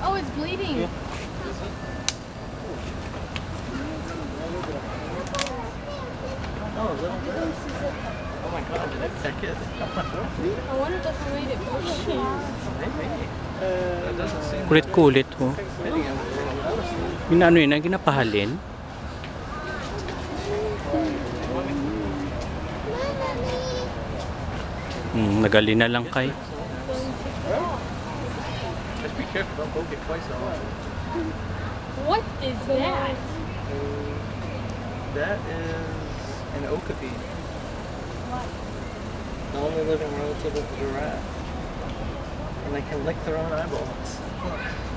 Oh, it's bleeding. Yeah. Oh, little bit. Oh my god, did it take it? I wonder if that's what made it push. Maybe. That doesn't seem Kulit-kulit, oh. fitting in the world. Yung ano yun, ang ginapahalin. Nagali na lang kay. Just be careful, don't poke it quite so hard. What is that? That is an okapi. What? The only living relative of the giraffe. And they can lick their own eyeballs.